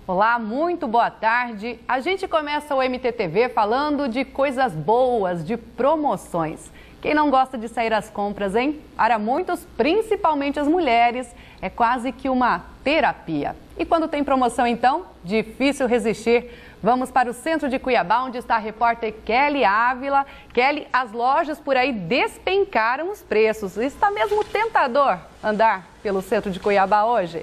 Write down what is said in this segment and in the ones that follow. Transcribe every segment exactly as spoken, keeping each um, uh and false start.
Olá, muito boa tarde. A gente começa o M T T V falando de coisas boas, de promoções. Quem não gosta de sair às compras, hein? Para muitos, principalmente as mulheres, é quase que uma terapia. E quando tem promoção, então, difícil resistir. Vamos para o centro de Cuiabá, onde está a repórter Kelly Ávila. Kelly, as lojas por aí despencaram os preços. Está mesmo tentador andar pelo centro de Cuiabá hoje?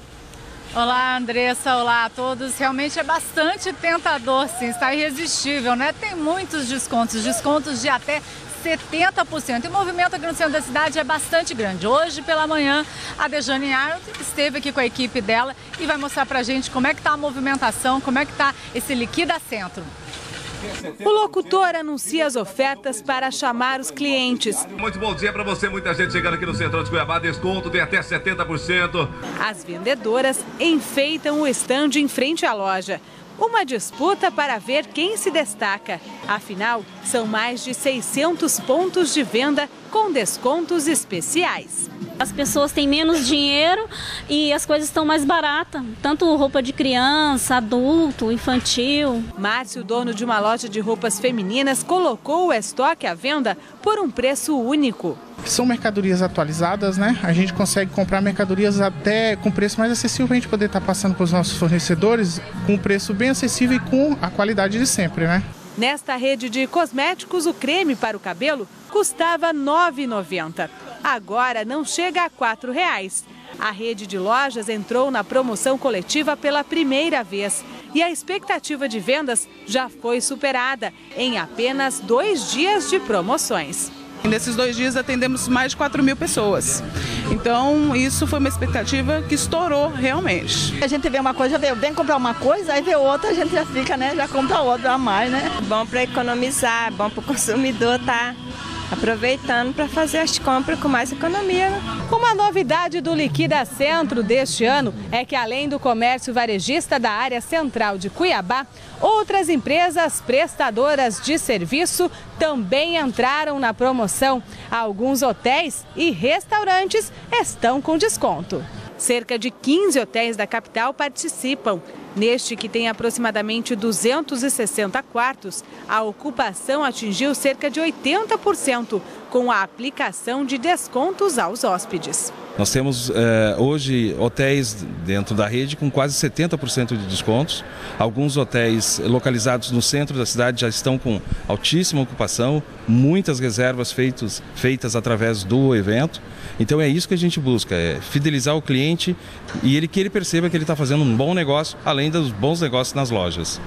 Olá, Andressa, olá a todos. Realmente é bastante tentador, sim, está irresistível, né? Tem muitos descontos, descontos de até setenta por cento. E o movimento aqui no centro da cidade é bastante grande. Hoje pela manhã, a Dejane Arnold esteve aqui com a equipe dela e vai mostrar pra gente como é que tá a movimentação, como é que tá esse Liquida Centro. O locutor anuncia as ofertas para chamar os clientes. Muito bom dia para você, muita gente chegando aqui no centro de Cuiabá, desconto tem até setenta por cento. As vendedoras enfeitam o estande em frente à loja. Uma disputa para ver quem se destaca. Afinal, são mais de seiscentos pontos de venda com descontos especiais. As pessoas têm menos dinheiro e as coisas estão mais baratas, tanto roupa de criança, adulto, infantil. Márcio, dono de uma loja de roupas femininas, colocou o estoque à venda por um preço único. São mercadorias atualizadas, né? A gente consegue comprar mercadorias até com preço mais acessível para a gente poder estar passando para os nossos fornecedores com um preço bem acessível e com a qualidade de sempre, né? Nesta rede de cosméticos, o creme para o cabelo custava nove reais e noventa centavos. Agora não chega a quatro reais. A rede de lojas entrou na promoção coletiva pela primeira vez e a expectativa de vendas já foi superada em apenas dois dias de promoções. Nesses dois dias atendemos mais de quatro mil pessoas. Então isso foi uma expectativa que estourou realmente. A gente vê uma coisa, vê, vem comprar uma coisa, aí vê outra, a gente já fica, né? Já compra outra a mais, né? Bom para economizar, bom para o consumidor tá aproveitando para fazer as compras com mais economia. Uma novidade do Liquida Centro deste ano é que, além do comércio varejista da área central de Cuiabá, outras empresas prestadoras de serviço também entraram na promoção. Alguns hotéis e restaurantes estão com desconto. Cerca de quinze hotéis da capital participam. Neste, que tem aproximadamente duzentos e sessenta quartos, a ocupação atingiu cerca de oitenta por cento, com a aplicação de descontos aos hóspedes. Nós temos eh, hoje hotéis dentro da rede com quase setenta por cento de descontos. Alguns hotéis localizados no centro da cidade já estão com altíssima ocupação, muitas reservas feitos, feitas através do evento. Então é isso que a gente busca, é fidelizar o cliente e ele, que ele perceba que ele está fazendo um bom negócio, além dos bons negócios nas lojas.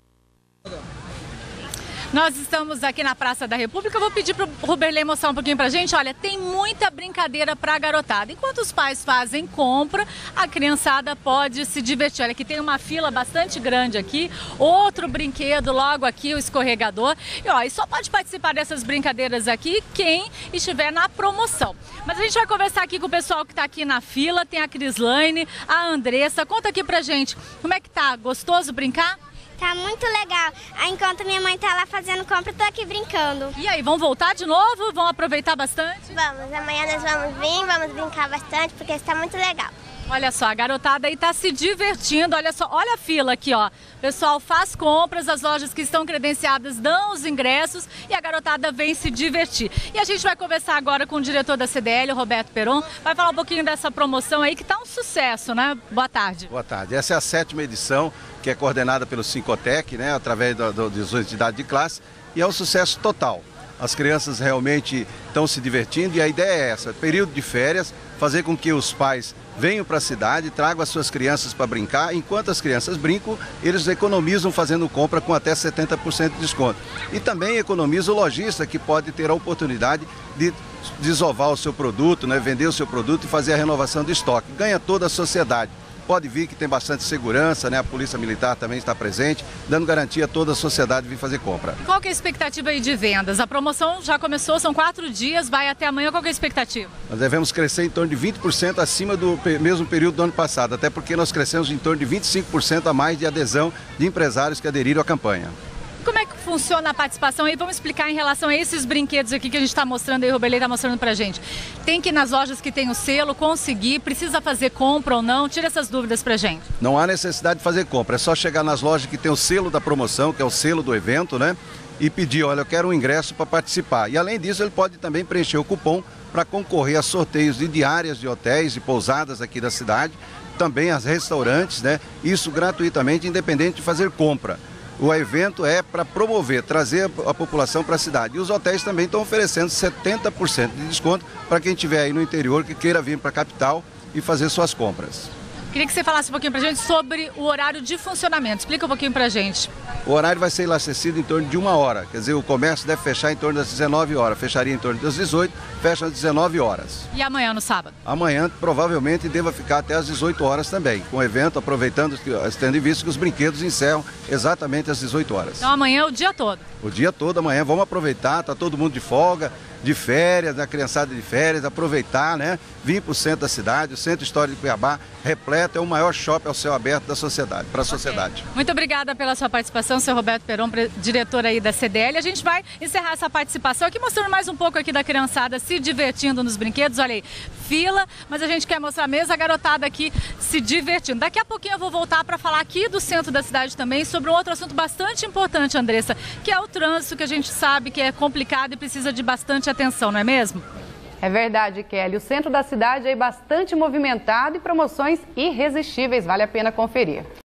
Nós estamos aqui na Praça da República. Eu vou pedir para o Ruberley mostrar um pouquinho para a gente. Olha, tem muita brincadeira para a garotada. Enquanto os pais fazem compra, a criançada pode se divertir. Olha, aqui tem uma fila bastante grande aqui. Outro brinquedo logo aqui, o escorregador. E, ó, e só pode participar dessas brincadeiras aqui quem estiver na promoção. Mas a gente vai conversar aqui com o pessoal que está aqui na fila. Tem a Crislaine, a Andressa. Conta aqui pra gente, como é que tá? Gostoso brincar? Tá muito legal. Enquanto minha mãe tá lá fazendo compra, eu tô aqui brincando. E aí, vão voltar de novo? Vão aproveitar bastante? Vamos, amanhã nós vamos vir, vamos brincar bastante, porque está muito legal. Olha só, a garotada aí tá se divertindo, olha só, olha a fila aqui, ó. O pessoal faz compras, as lojas que estão credenciadas dão os ingressos e a garotada vem se divertir. E a gente vai conversar agora com o diretor da C D L, o Roberto Peron, vai falar um pouquinho dessa promoção aí que tá um sucesso, né? Boa tarde. Boa tarde. Essa é a sétima edição, que é coordenada pelo Sincotec, né, através das entidades de classe, e é um sucesso total. As crianças realmente estão se divertindo e a ideia é essa, período de férias, fazer com que os pais venham para a cidade, tragam as suas crianças para brincar. Enquanto as crianças brincam, eles economizam fazendo compra com até setenta por cento de desconto. E também economiza o lojista, que pode ter a oportunidade de desovar o seu produto, né, vender o seu produto e fazer a renovação do estoque. Ganha toda a sociedade. Pode vir que tem bastante segurança, né? A Polícia Militar também está presente, dando garantia a toda a sociedade vir fazer compra. Qual que é a expectativa aí de vendas? A promoção já começou, são quatro dias, vai até amanhã. Qual que é a expectativa? Nós devemos crescer em torno de vinte por cento acima do mesmo período do ano passado, até porque nós crescemos em torno de vinte e cinco por cento a mais de adesão de empresários que aderiram à campanha. Como é que funciona a participação aí? Vamos explicar em relação a esses brinquedos aqui que a gente está mostrando aí, o Roberley está mostrando pra gente. Tem que ir nas lojas que tem o selo, conseguir, precisa fazer compra ou não? Tira essas dúvidas pra gente. Não há necessidade de fazer compra, é só chegar nas lojas que tem o selo da promoção, que é o selo do evento, né? E pedir, olha, eu quero um ingresso para participar. E além disso, ele pode também preencher o cupom para concorrer a sorteios de diárias de hotéis e pousadas aqui da cidade, também as restaurantes, né? Isso gratuitamente, independente de fazer compra. O evento é para promover, trazer a população para a cidade. E os hotéis também estão oferecendo setenta por cento de desconto para quem estiver aí no interior que queira vir para a capital e fazer suas compras. Queria que você falasse um pouquinho pra gente sobre o horário de funcionamento. Explica um pouquinho pra gente. O horário vai ser abastecido em torno de uma hora. Quer dizer, o comércio deve fechar em torno das dezenove horas. Fecharia em torno das dezoito, fecha às dezenove horas. E amanhã, no sábado? Amanhã, provavelmente, deva ficar até às dezoito horas também. Com o evento, aproveitando, tendo em vista que os brinquedos encerram exatamente às dezoito horas. Então amanhã é o dia todo? O dia todo, amanhã. Vamos aproveitar, tá todo mundo de folga, de férias, a criançada de férias, aproveitar, né? Vir para o centro da cidade, o Centro Histórico de Cuiabá, repleto, é o maior shopping ao céu aberto da sociedade, para a okay. sociedade. Muito obrigada pela sua participação, senhor Roberto Peron, diretor aí da C D L. A gente vai encerrar essa participação aqui, mostrando mais um pouco aqui da criançada se divertindo nos brinquedos. Olha aí, fila, mas a gente quer mostrar mesmo a garotada aqui se divertindo. Daqui a pouquinho eu vou voltar para falar aqui do centro da cidade também sobre um outro assunto bastante importante, Andressa, que é o trânsito, que a gente sabe que é complicado e precisa de bastante atenção, não é mesmo? É verdade, Kelly. O centro da cidade é bastante movimentado e promoções irresistíveis. Vale a pena conferir.